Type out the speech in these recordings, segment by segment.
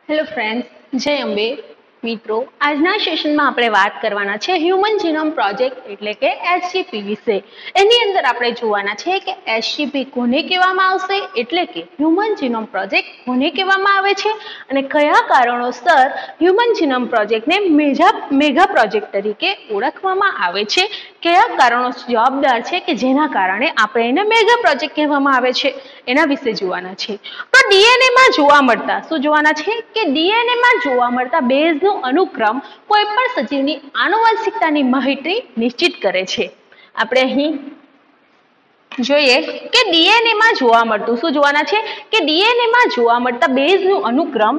Hello friends, જય અંબે. મિત્રો, આજના સેશનમાં આપણે વાત કરવાના છે હ્યુમન જીનોમ પ્રોજેક્ટ એટલે કે HGP વિશે. એની અંદર આપણે જોવાના છે કે HGP કોને કહેવામાં આવશે એટલે કે હ્યુમન જીનોમ પ્રોજેક્ટ કોને કહેવામાં આવે છે અને કયા કારણોસર હ્યુમન જીનોમ પ્રોજેક્ટને મેગા પ્રોજેક્ટ તરીકે ઓળખવામાં આવે છે, કયા કારણો જવાબદાર છે કે જેના કારણે આપણે એને મેગા પ્રોજેક્ટ કહેવામાં આવે છે, એના વિશે જોવાના છે. તો ડીએનએમાં જોવા મળતા શું જોવાના છે કે ડીએનએમાં જોવા મળતા બેઝનો અનુક્રમ કોઈ પણ સજીવની આનુવંશિકતાની માહિતી નિશ્ચિત કરે છે. આપણે અહીં જોઈએ કે ડીએનએમાં જોવા મળતું શું જોવાના છે કે ડીએનએમાં જોવા મળતા બેઝનું અનુક્રમ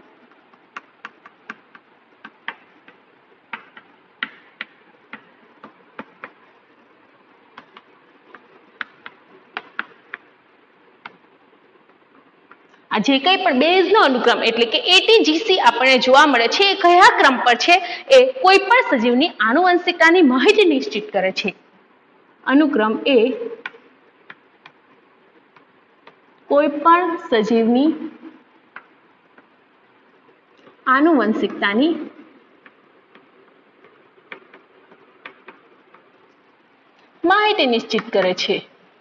જે કંઈ પણ બેઝનો અનુક્રમ એટલે કે એટીજીસી આપણને જોવા મળે છે એ કયા ક્રમ પર છે એ કોઈ પણ સજીવની આનુવંશિકતાની માહિતી નિશ્ચિત કરે છે. અનુક્રમ એ કોઈ પણ સજીવની આનુવંશિકતાની માહિતી નિશ્ચિત કરે છે.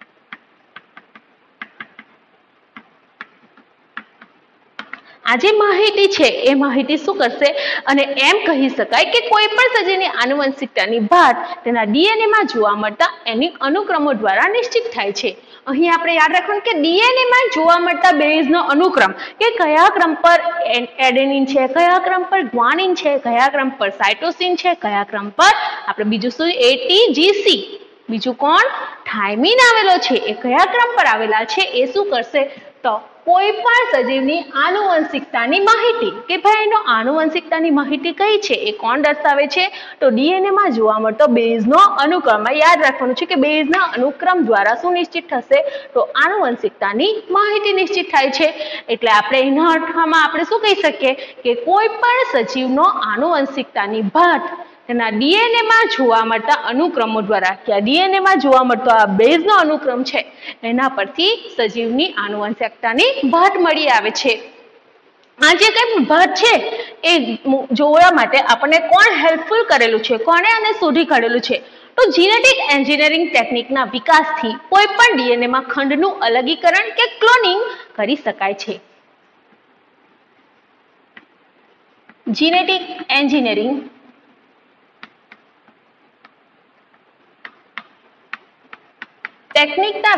આ જે માહિતી છે એ માહિતી શું કરશે અને એમ કહી શકાય કે કોઈ પણ સજીવની આનુવંશિકતાની ભાત તેના ડીએનએમાં જોવા મળતા એની અનુક્રમો દ્વારા નિશ્ચિત થાય છે. અહીં આપણે યાદ રાખવાનું કે ડીએનએમાં જોવા મળતા બેઝનો અનુક્રમ કે કયા ક્રમ પર એડેનિન છે, કયા ક્રમ પર ગ્વાનિન છે, કયા ક્રમ પર સાયટોસિન છે, કયા ક્રમ પર આપણે બીજું શું એટીજીસી, બીજું કોણ થાઇમિન આવેલો છે, એ કયા ક્રમ પર આવેલા છે એ શું કરશે તો કોઈ પણ સજીવની આનુવંશિકતાની માહિતી કે ભાઈ એનો આનુવંશિકતાની માહિતી કઈ છે એ કોણ દર્શાવે છે તો ડીએનએમાં જોવા મળતો બેઝનો અનુક્રમ. યાદ રાખવાનું છે કે બેઝના અનુક્રમ દ્વારા શું નિશ્ચિત થશે તો આનુવંશિકતાની માહિતી નિશ્ચિત થાય છે. એટલે આપણે એના અર્થમાં આપણે શું કહી શકીએ કે કોઈ પણ સજીવનો આનુવંશિકતાની ભાત તેના ડીએનએમાં જોવા મળતા અનુક્રમો દ્વારા કે ડીએનએમાં જોવા મળતો આ બેઝનો અનુક્રમ છે એના પરથી સજીવની આનુવંશિકતાની ભાત મળી આવે છે. આ જે કંઈ ભાત છે એ જોવા માટે આપણને કોણ હેલ્પફુલ કરેલું છે, કોણે આને શોધી કાઢેલું છે તો જીનેટિક એન્જિનિયરિંગ ટેકનિકના વિકાસથી કોઈ પણ ડીએનએમાં ખંડનું અલગીકરણ કે ક્લોનિંગ કરી શકાય છે. જીનેટિક એન્જિનિયરિંગ ટેકનિકના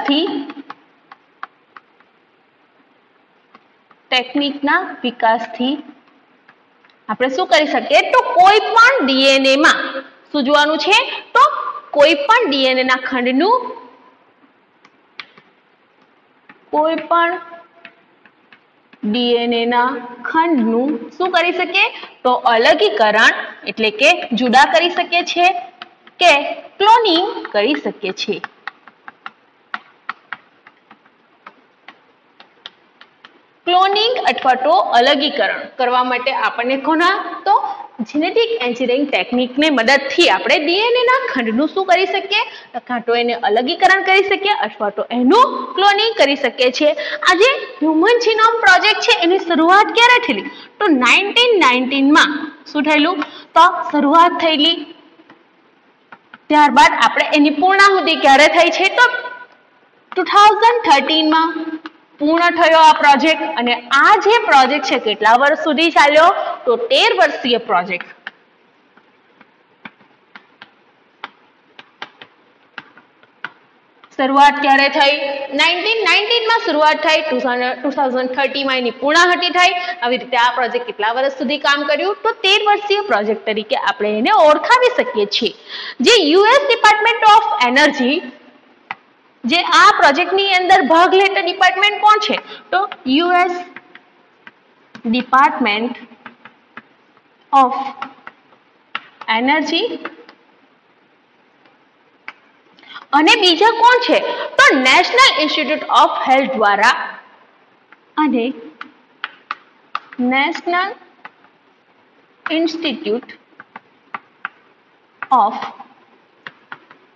વિકાસથી આપણે શું કરી શકીએ તો કોઈ પણ ડીએનએમાં શું જોવાનું છે તો કોઈ પણ ડીએનએના ખંડનું શું કરી શકીએ તો અલગીકરણ એટલે કે જુદા કરી શકીએ છીએ કે ક્લોનિંગ કરી શકીએ છીએ. ક્લોનિંગ અથવા તો અલગીકરણ કરવા માટે આપણને કોના તો જીનેટિક એન્જિનિયરિંગ ટેકનિકની મદદથી આપણે ડીએનએના ખંડનું શું કરી શકીએ કાં તો એને અલગીકરણ કરી શકીએ અથવા તો એનું ક્લોનિંગ કરી શકીએ છીએ. આજે હ્યુમન જીનોમ પ્રોજેક્ટ છે એની શરૂઆત ક્યારે થયેલી તો 1919માં શું થયેલું તો શરૂઆત થયેલી. ત્યારબાદ આપણે એની પૂર્ણાહુતિ ક્યારે થઈ છે તો 2013માં પૂર્ણ થયો આ પ્રોજેક્ટ. અને આ જે પ્રોજેક્ટ છે કેટલા વર્ષ સુધી ચાલ્યો તો 13 વર્ષીય પ્રોજેક્ટ. શરૂઆત ક્યારે થઈ 1919માં શરૂઆત થઈ, 2030માં એની પૂર્ણાહુતિ થઈ. આવી રીતે આ પ્રોજેક્ટ કેટલા વર્ષ સુધી કામ કર્યું તો 13 વર્ષીય પ્રોજેક્ટ તરીકે આપણે એને ઓળખાવી શકીએ છીએ. જે યુએસ ડિપાર્ટમેન્ટ ઓફ એનર્જી જે આ પ્રોજેક્ટની અંદર ભાગ લેતા ડિપાર્ટમેન્ટ કોણ છે તો યુએસ ડિપાર્ટમેન્ટ ઓફ એનર્જી અને બીજા કોણ છે તો નેશનલ ઇન્સ્ટિટ્યૂટ ઓફ હેલ્થ દ્વારા અને નેશનલ ઇન્સ્ટિટ્યૂટ ઓફ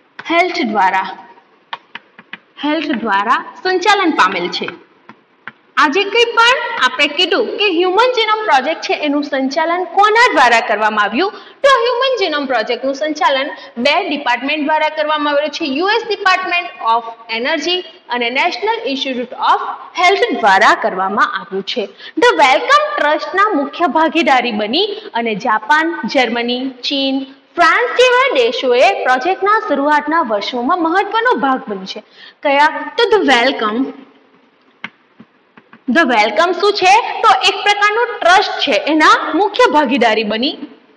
હેલ્થ દ્વારા સંચાલન પામેલ છે. આજે કંઈ પણ આપણે કીધું કે હ્યુમન જીનોમ પ્રોજેક્ટ છે એનું સંચાલન કોના દ્વારા કરવામાં આવ્યું, તો હ્યુમન જીનોમ પ્રોજેક્ટનું સંચાલન બે ડિપાર્ટમેન્ટ દ્વારા કરવામાં આવેલું છે, યુએસ ડિપાર્ટમેન્ટ ઓફ એનર્જી અને નેશનલ ઇન્સ્ટિટ્યૂટ ઓફ હેલ્થ દ્વારા કરવામાં આવ્યું છે. ધ વેલકમ ટ્રસ્ટના મુખ્ય ભાગીદારી બની અને જાપાન, જર્મની, ચીન, ફ્રાન્સ જેવા દેશોએ પ્રોજેક્ટના શરૂઆતના વર્ષોમાં મહત્વનો ભાગ બન્યો છે. કયા? તો ધ વેલકમ શું છે? તો એક પ્રકારનું ટ્રસ્ટ છે, એના મુખ્ય ભાગીદારી બની.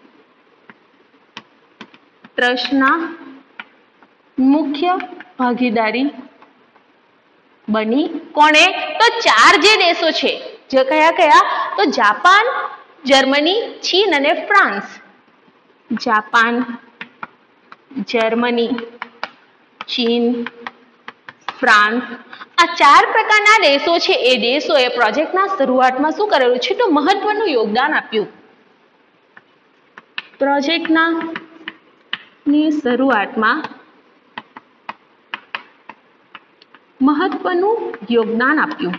ટ્રસ્ટના મુખ્ય ભાગીદારી બની કોણે? તો ચાર જે દેશો છે, જે કયા કયા? તો જાપાન, જર્મની, ચીન અને ફ્રાન્સ. જાપાન, જર્મની, ચીન, ફ્રાન્સ, આ ચાર પ્રકારના દેશો છે. એ દેશોએ પ્રોજેક્ટના શરૂઆતમાં શું કરેલું છે? તો મહત્વનું યોગદાન આપ્યું. પ્રોજેક્ટના શરૂઆતમાં મહત્વનું યોગદાન આપ્યું.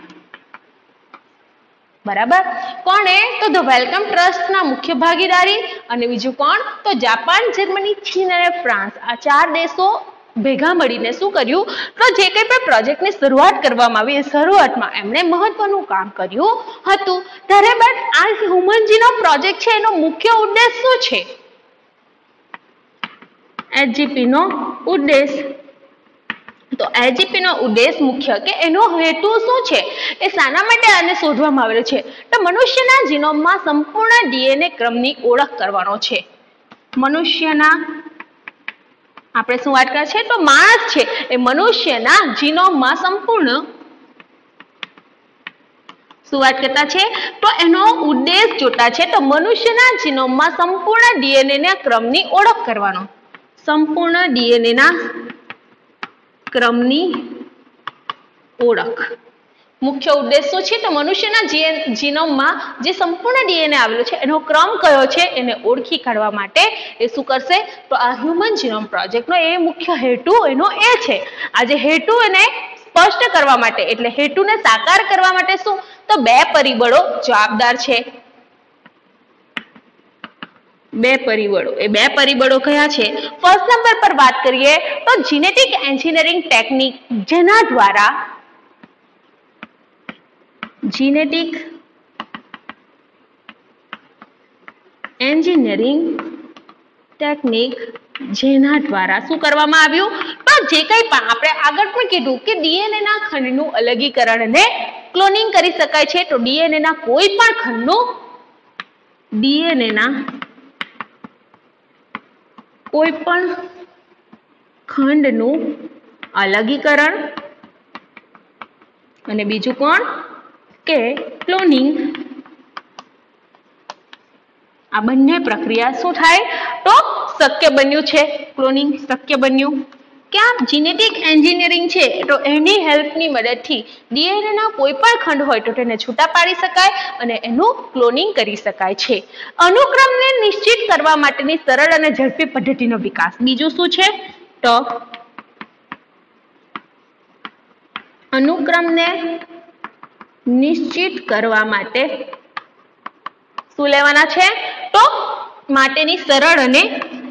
બરાબર. કોણે? તો ધ વેલકમ ટ્રસ્ટના મુખ્ય ભાગીદારી અને બીજું કોણ? તો જાપાન, જર્મની, ચીન અને ફ્રાન્સ. આ ચાર દેશો ભેગા મળીને શું કર્યું? તો જે કંઈ પણ પ્રોજેક્ટની શરૂઆત કરવામાં આવી એ શરૂઆતમાં એમણે મહત્વનું કામ કર્યું હતું. ત્યારબાદ આ હ્યુમન જીનોમ પ્રોજેક્ટ છે એનો મુખ્ય ઉદ્દેશ શું છે? એચજીપી નો ઉદ્દેશ. તો એચજીપી નો ઉદ્દેશ મુખ્ય કે એનો હેતુ શું છે? એ શાના માટે આને શોધવામાં આવેલો છે? તો મનુષ્યના જીનોમમાં સંપૂર્ણ ડીએનએ ક્રમની ઓળખ કરવાનો છે. મનુષ્યના, આપણે શું વાત કરે છે? તો માણસ છે એ મનુષ્યના જીનોમમાં સંપૂર્ણ શું વાત કરતા છે? તો એનો ઉદ્દેશ જોતા છે તો મનુષ્યના જીનોમમાં સંપૂર્ણ ડીએનએ ના ક્રમની ઓળખ કરવાનો. સંપૂર્ણ ડીએનએ ના ક્રમની ઓળખ. મુખ્ય ઉદ્દેશ શું છે? તો મનુષ્યના જીનોમમાં જે સંપૂર્ણ ડીએનએ આવેલો છે એનો ક્રમ કયો છે એને ઓળખી કાઢવા માટે એ શું કરશે? તો આ હ્યુમન જીનોમ પ્રોજેક્ટનો એ મુખ્ય હેતુ એનો એ છે. આ જે હેતુ એને સ્પષ્ટ કરવા માટે, એટલે હેતુને સાકાર કરવા માટે શું? તો બે પરિબળો જવાબદાર છે. બે પરિબળો. એ બે પરિબળો કયા છે? ફર્સ્ટ નંબર પર વાત કરીએ તો જીનેટિક એન્જિનિયરિંગ ટેકનિક, જેના દ્વારા જીનેટિક એન્જિનિયરિંગ ટેકનિક જેના દ્વારા શું કરવામાં આવ્યું? તો જે કંઈ પણ આપણે આગળ પણ કીધું કે ડીએનએ ના ખંડનું અલગીકરણ અને ક્લોનિંગ કરી શકાય છે. તો ડીએનએ ના કોઈ પણ ખંડનું કોઈ પણ ખંડનું અલગીકરણ અને બીજું કોણ? કે ક્લોનિંગ. આ બંને પ્રક્રિયા શું થાય? તો શક્ય બન્યું છે. ક્લોનિંગ શક્ય બન્યું. ક્યાં? જીનેટિક એન્જિનિયરિંગ છે તો એની હેલ્પની મદદથી ડીએનએ ના કોઈ પણ ખંડ હોય તો તેને છૂટા પાડી શકાય અને એનું ક્લોનિંગ કરી શકાય છે. અનુક્રમને નિશ્ચિત કરવા માટેની સરળ અને ઝડપી પદ્ધતિનો વિકાસ. બીજું શું છે? તો અનુક્રમને નિશ્ચિત કરવા માટે શું લેવાના છે? તો માટેની સરળ અને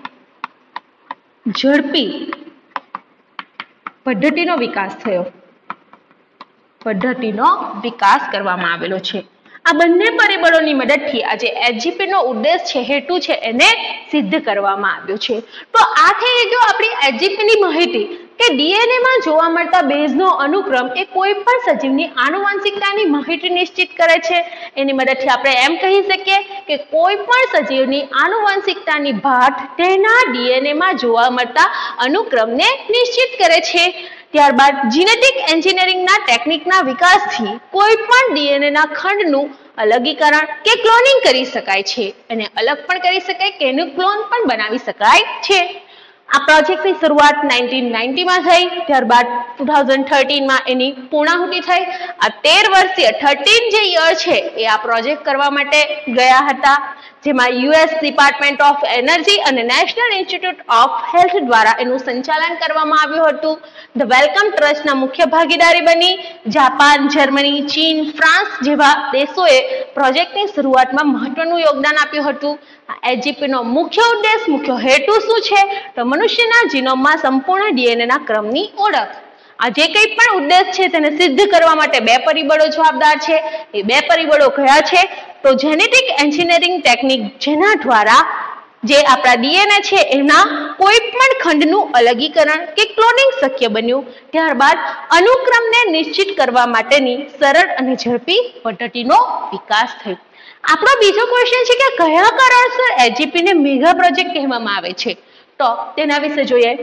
ઝડપી પદ્ધતિનો વિકાસ થયો. પદ્ધતિનો વિકાસ કરવામાં આવેલો છે. આ બંને પરિબળોની મદદથી આજે એચજીપી નો ઉદ્દેશ છે, હેતુ છે, એને સિદ્ધ કરવામાં આવ્યો છે. તો આ થઈ ગયો આપણી એચજીપી ની માહિતી કે ડીએનએ માં જોવા મળતા બેઝનો અનુક્રમ એ કોઈ પણ સજીવની આનુવંશિકતાની માહિતી નિશ્ચિત કરે છે. એની મદદથી આપણે એમ કહી શકીએ કે કોઈ પણ સજીવની આનુવંશિકતાની ભાત તેના ડીએનએ માં જોવા મળતા અનુક્રમને નિશ્ચિત કરે છે. ત્યારબાદ જીનેટિક એન્જિનિયરિંગના ટેકનિકના વિકાસથી કોઈ પણ ડીએનએ ના ખંડનું અલગીકરણ કે ક્લોનિંગ કરી શકાય છે. એને અલગ પણ કરી શકાય કે એનું ક્લોન પણ બનાવી શકાય છે. આ પ્રોજેક્ટની શરૂઆત 1990 માં થઈ. ત્યારબાદ 2013 માં એની પૂર્ણાહુતિ થઈ. આ 13 વર્ષીય 13 જે યર છે એ આ પ્રોજેક્ટ કરવા માટે ગયા હતા. જેમાં યુએસ ડિપાર્ટમેન્ટ ઓફ એનર્જી અને નેશનલ ઇન્સ્ટિટ્યૂટ ઓફ હેલ્થ દ્વારા એનું સંચાલન કરવામાં આવ્યું હતું. ધ વેલકમ ટ્રસ્ટના મુખ્ય ભાગીદારી બની જાપાન, જર્મની, ચીન, ફ્રાન્સ જેવા દેશોએ પ્રોજેક્ટની શરૂઆતમાં મહત્વનું યોગદાન આપ્યું હતું. એજીપીનો મુખ્ય ઉદ્દેશ, મુખ્ય હેતુ શું છે? તો મનુષ્યના જીનોમમાં સંપૂર્ણ ડીએનએના ક્રમની ઓળખ. આ જે કંઈ પણ ઉદ્દેશ છે તેને સિદ્ધ કરવા માટે બે પરિબળો જવાબદાર છે. એ બે પરિબળો કયા છે? તો જેનેટિક એન્જિનિયરિંગ ટેકનિક, જેના દ્વારા જે આપણા ડીએનએ છે એના કોઈ પણ ખંડનું અલગીકરણ કે ક્લોનિંગ શક્ય બન્યું. ત્યારબાદ અનુક્રમને નિશ્ચિત કરવા માટેની સરળ અને ઝડપી પદ્ધતિનો વિકાસ થયો. આપણો બીજો ક્વેશ્ચન છે કે કયા કારણસર એજીપીને મેગા પ્રોજેક્ટ કહેવામાં આવે છે? તો તેના વિશે જોઈએ.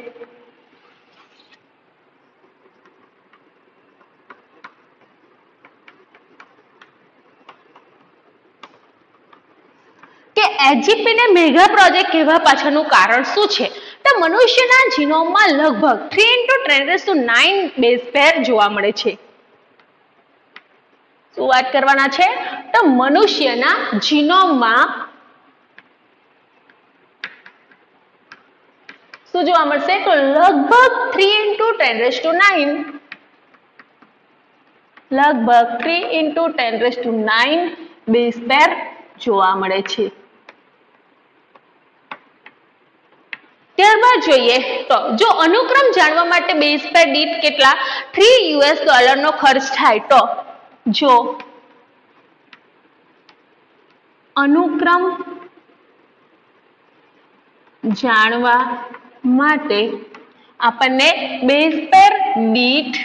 કે એજીપીને મેગા પ્રોજેક્ટ કહેવા પાછળનું કારણ શું છે? તો મનુષ્યના જીનોમમાં લગભગ 3 × 10⁹ બેઝ પેર જોવા મળે છે. શું વાત કરવાના છે? તો મનુષ્યના જીનોમમાં શું જોવા મળશે? તો લગભગ 3 × 10⁹ બેઝ પેર જોવા મળે છે. ત્યારબાદ જોઈએ તો જો અનુક્રમ જાણવા માટે બેઝ પેર દીઠ કેટલા $3 નો ખર્ચ થાય, તો જો અનુક્રમ જાણવા માટે આપણને બેઝ પેર દીઠ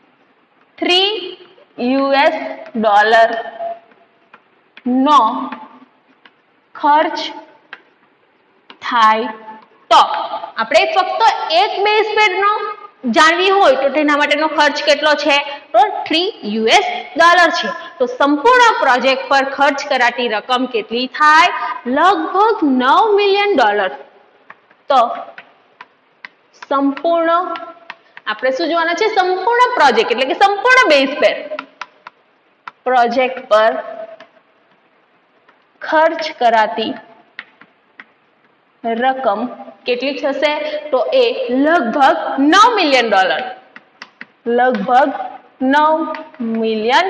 $3 નો ખર્ચ થાય, તો આપણે ફક્ત એક બેઝ પેર નો જાણવી હોય તો તેના માટેનો ખર્ચ કેટલો છે? તો $3 છે. તો સંપૂર્ણ પ્રોજેક્ટ પર ખર્ચ કરાતી રકમ કેટલી થાય? લગભગ $9 મિલિયન. તો સંપૂર્ણ આપણે શું જોવાના છે? સંપૂર્ણ પ્રોજેક્ટ એટલે કે સંપૂર્ણ બેઝ પેર પ્રોજેક્ટ પર ખર્ચ કરાતી રકમ કેટલી થશે? તો એ લગભગ $9 મિલિયન. લગભગ $9 મિલિયન.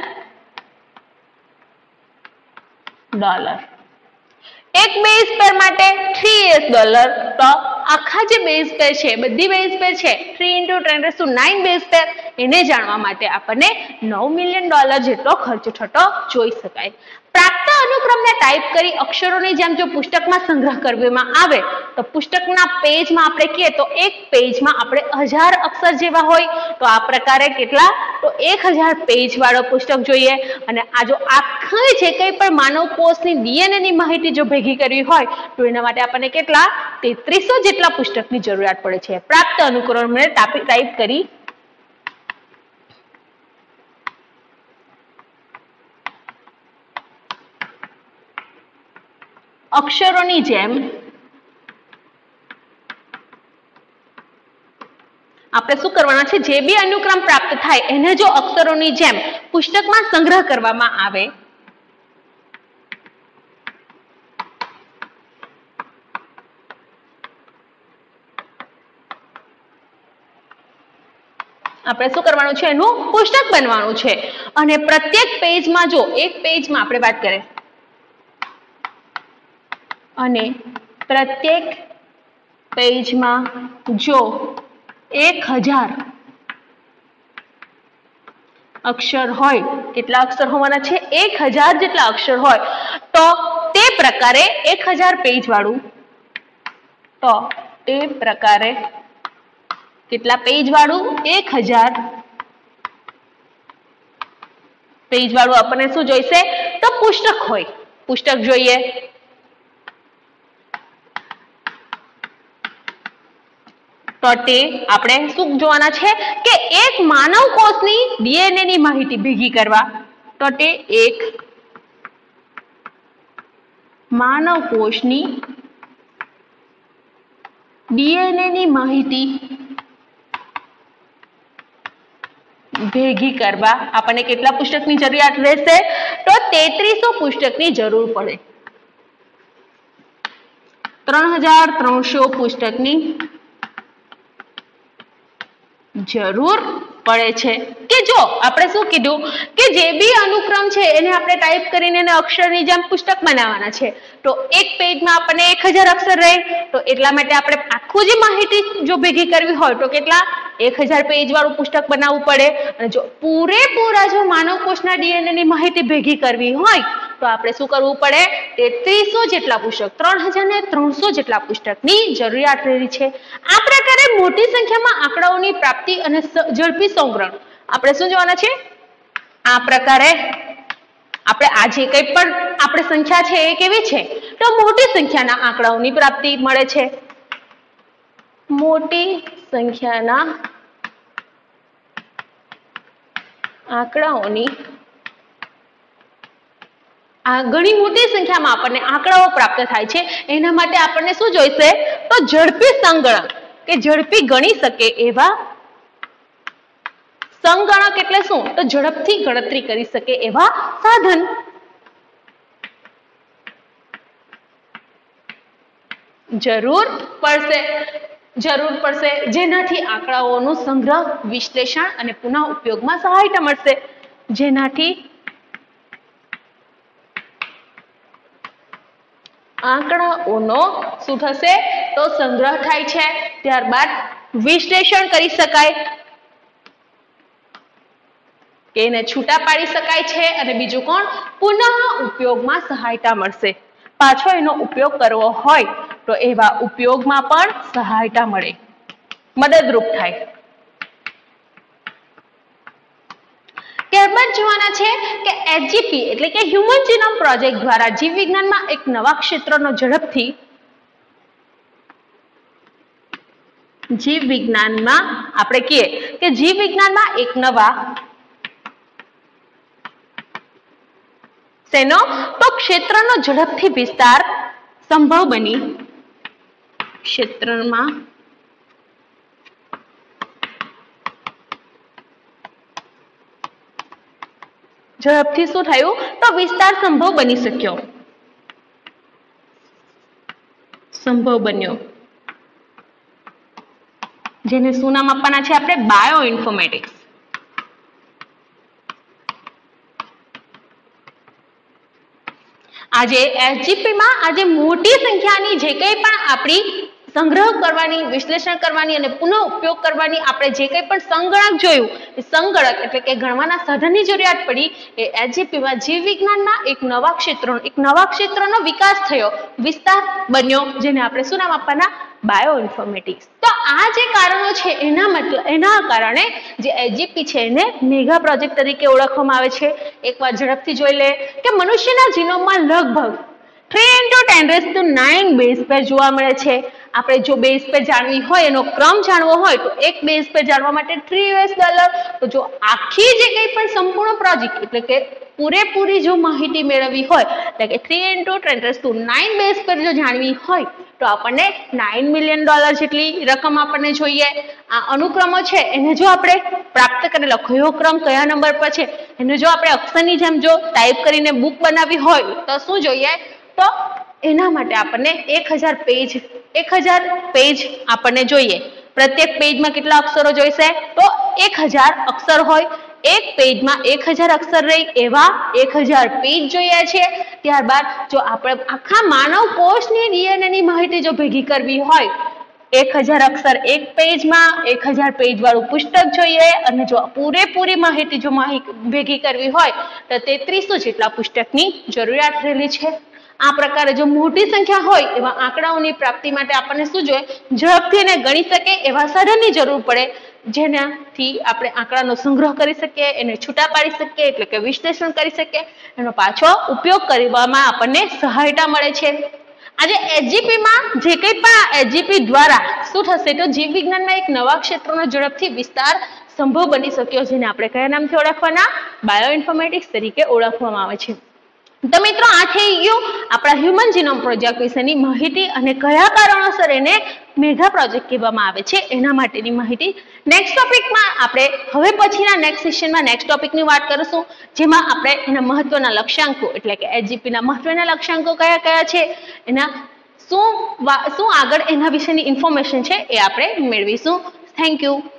એક બેઝ પેર માટે $3, તો આખા જે બેઝ પેર છે, બધી બેઝ પેર છે 3 × 10⁹ બેઝ પેર, એને જાણવા માટે આપણને $9 મિલિયન જેટલો ખર્ચ થતો જોઈ શકાય. પ્રાપ્ત અનુક્રમને ટાઈપ કરી અક્ષરોની જેમ જો પુસ્તકમાં સંગ્રહ કરવામાં આવે તો પુસ્તકના પેજમાં આપણે કહીએ તો એક પેજમાં આપણે 1000 અક્ષર જેવા હોય, તો આ પ્રકારે કેટલા? તો 1000 પેજ વાળો પુસ્તક જોઈએ. અને આ જો આખી જે કંઈ પણ માનવ કોષની ડીએનએ ની માહિતી જો ભેગી કરવી હોય તો એના માટે આપણને કેટલા? 3300 જેટલા પુસ્તકની જરૂરિયાત પડે છે. પ્રાપ્ત અનુક્રમને ટાઈપ કરી અક્ષરોની જેમ આપણે શું કરવાના છે? જે બી અનુક્રમ પ્રાપ્ત થાય એને જો અક્ષરોની જેમ પુસ્તકમાં સંગ્રહ કરવામાં આવે આપણે શું કરવાનું છે? એનું પુસ્તક બનવાનું છે. અને પ્રત્યેક પેજમાં જો એક પેજમાં આપણે વાત કરીએ અને પ્રત્યેક પેજમાં જો 1000 અક્ષર હોય, કેટલા અક્ષર હોવાના છે? 1000 જેટલા અક્ષર હોય, તો તે પ્રકારે 1000 પેજ વાળું, તો તે પ્રકારે કેટલા પેજ વાળું? 1000 પેજ વાળું આપણને શું જોઈશે? તો પુસ્તક હોય, પુસ્તક જોઈએ. તો તે આપણે શું જોવાના છે? કે એક માનવ કોષની ડીએનએ ની માહિતી ભેગી કરવા, તો તે એક માનવ કોષની ડીએનએ ની માહિતી ભેગી કરવા આપણને કેટલા પુસ્તકની જરૂરિયાત રહેશે? તો 3300 પુસ્તકની જરૂર પડે. 3300 પુસ્તકની જરૂર પડે છે કે જો આપણે શું કીધું કે જે બી અનુક્રમ છે એને આપણે ટાઈપ કરીને એને અક્ષરની જેમ પુસ્તક બનાવવાના છે તો એક પેજમાં આપણને 1000 અક્ષર રહે તો એટલા માટે આપણે આખું જે માહિતી જો ભેગી કરવી હોય તો કેટલા 1000 પેજ વાળું પુસ્તક બનાવવું પડે અને જો પૂરેપૂરા જો માનવ કોષના ડીએનએ ની માહિતી ભેગી કરવી હોય તો આપણે શું કરવું પડે 3300 જેટલા પુસ્તક 3300 જેટલા પુસ્તકની જરૂરિયાત રહેલી છે આ પ્રકારે મોટી સંખ્યામાં આંકડાઓની પ્રાપ્તિ અને ઝડપી સંગ્રહ આપણે શું જોવાના છે આ પ્રકારે આપણે આ જે કંઈ પણ આપણે સંખ્યા છે એ કેવી છે તો મોટી સંખ્યાના આંકડાઓની પ્રાપ્તિ મળે છે મોટી સંખ્યાના આંકડાઓની આ ઘણી મોટી સંખ્યામાં આપણને આંકડાઓ પ્રાપ્ત થાય છે એના માટે આપણને શું જોઈશે તો ઝડપી સંગણક કે ઝડપી ગણી શકે એવા સંગણક એટલે શું તો ઝડપથી ગણતરી કરી શકે એવા સાધન જરૂર પડશે જેનાથી આંકડાઓનું સંગ્રહ વિશ્લેષણ અને પુનઃ ઉપયોગમાં સહાયતા મળશે જેનાથી આંકડાઓનો શું થશે તો સંગ્રહ થાય છે ત્યારબાદ વિશ્લેષણ કરી શકાય કે એને છૂટા પાડી શકાય છે અને બીજું કોણ પુનઃ ઉપયોગમાં સહાયતા મળશે પાછો એનો ઉપયોગ કરવો હોય તો એવા ઉપયોગમાં પણ સહાયતા મળે મદદરૂપ થાય ત્યારબાદ જોવાના છે કે એચજીપી એટલે કે હ્યુમન જીનોમ પ્રોજેક્ટ દ્વારા જીવ વિજ્ઞાનમાં એક નવા ક્ષેત્રનો ઝડપથી જીવ વિજ્ઞાનમાં આપણે કહીએ કે જીવ વિજ્ઞાનમાં એક નવા શેનો તો ક્ષેત્રનો ઝડપથી વિસ્તાર સંભવ બની ક્ષેત્રમાં ઝડપથી શું થયું તો વિસ્તાર સંભવ બની શક્યો સંભવ બન્યો જેને શું નામ આપવાના છે આપણે બાયો ઇન્ફોર્મેટિક્સ આજે એચજીપી માં આજે મોટી સંખ્યાની જે કંઈ પણ આપણી સંગ્રહ કરવાની વિશ્લેષણ કરવાની અને પુનઃ ઉપયોગ કરવાની આપણે જે કંઈ પણ સંગણક જોયું એ સંગણક એટલે કે ગણવાના સાધનની જરૂરિયાત પડી એ એચજીપી માં જીવ વિજ્ઞાનના એક નવા ક્ષેત્રનો વિકાસ થયો વિસ્તાર બન્યો જેને આપણે શું નામ આપવાના બાયો ઇન્ફોર્મેટિક્સ તો આ જે કારણો છે એના કારણે જે એચજીપી છે એને મેગા પ્રોજેક્ટ તરીકે ઓળખવામાં આવે છે એકવાર ઝડપથી જોઈ લે કે મનુષ્યના જીનોમમાં લગભગ 3×10⁹ બેઝ પેર જોવા મળે છે આપણે જો બેઝ પેર જાણવી હોય એનો ક્રમ જાણવો હોય તો એક બેઝ પેર જાણવા માટે $3 તો જો આખી જે કંઈ પણ સંપૂર્ણ પ્રોજેક્ટ એટલે કે પૂરેપૂરી જો માહિતી મેળવવી હોય એટલે કે 3×10⁹ બેઝ પેર જો જાણવી હોય તો આપણને $9 મિલિયન જેટલી રકમ આપણને જોઈએ આ અનુક્રમો છે એને જો આપણે પ્રાપ્ત કરેલો કયો ક્રમ કયા નંબર પર છે એને જો આપણે અક્ષરની જેમ જો ટાઈપ કરીને બુક બનાવી હોય તો શું જોઈએ તો એના માટે આપણને 1000 પેજ આપણને જોઈએ પ્રત્યેક પેજમાં કેટલા અક્ષરો જોઈશે તો 1000 અક્ષર હોય એક પેજમાં 1000 અક્ષર રહી એવા 1000 પેજ જોઈએ છે ત્યારબાદ જો આપણે આખા માનવ કોષની ડીએનએ ની માહિતી જો ભેગી કરવી હોય 1000 અક્ષર એક પેજમાં 1000 પેજ વાળું પુસ્તક જોઈએ અને જો પૂરેપૂરી માહિતી જો ભેગી કરવી હોય તો 3300 જેટલા પુસ્તકની જરૂરિયાત રહેલી છે આ પ્રકારે જો મોટી સંખ્યા હોય એવા આંકડાઓની પ્રાપ્તિ માટે આપણને શું જોઈએ ઝડપથી એને ગણી શકે એવા સાધનની જરૂર પડે જેનાથી આપણે આંકડાનો સંગ્રહ કરી શકીએ એને છૂટા પાડી શકીએ એટલે કે વિશ્લેષણ કરી શકીએ એનો પાછો ઉપયોગ કરવામાં આપણને સહાયતા મળે છે આજે એચજીપી માં જે કંઈ પણ એચજીપી દ્વારા શું થશે તો જીવ વિજ્ઞાનના એક નવા ક્ષેત્રનો ઝડપથી વિસ્તાર સંભવ બની શક્યો જેને આપણે કયા નામથી ઓળખવાના બાયો ઇન્ફોર્મેટિક્સ તરીકે ઓળખવામાં આવે છે તો મિત્રો આ થઈ ગયું આપણા હ્યુમન જીનોમ પ્રોજેક્ટ વિશેની માહિતી અને કયા કારણોસર એને મેગા પ્રોજેક્ટ કહેવામાં આવે છે એના માટેની માહિતી નેક્સ્ટ ટોપિકમાં આપણે હવે પછીના નેક્સ્ટ સેશનમાં નેક્સ્ટ ટોપિકની વાત કરીશું જેમાં આપણે એના મહત્વના લક્ષ્યાંકો એટલે કે એચજીપી ના મહત્વના લક્ષ્યાંકો કયા કયા છે એના શું આગળ એના વિશેની ઇન્ફોર્મેશન છે એ આપણે મેળવીશું. Thank you.